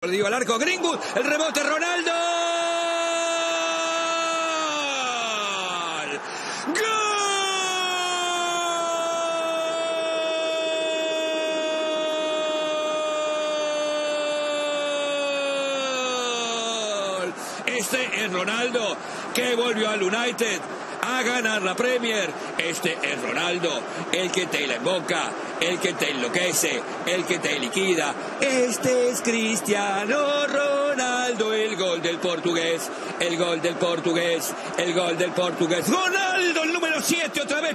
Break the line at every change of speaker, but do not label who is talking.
Digo al arco Greenwood, el rebote Ronaldo. ¡Gol! Este es Ronaldo, que volvió al United a ganar la Premier. Este es Ronaldo, el que te la emboca, el que te enloquece, el que te liquida. Este es Cristiano Ronaldo, el gol del portugués, el gol del portugués, el gol del portugués. Ronaldo, el número 7 otra vez.